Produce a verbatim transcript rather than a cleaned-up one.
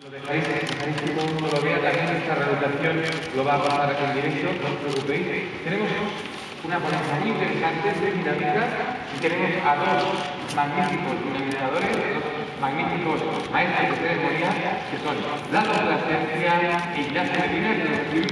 Lo dejáis, dejáis que todo el mundo lo vea, también esta rehabilitación lo va a pasar aquí en directo, no os preocupéis. Tenemos una ponencia muy interesante de dinámica y tenemos a dos magníficos dinamizadores, dos magníficos maestros de ceremonia, que son Lalo Plasencia e Ignacio Medina, que nos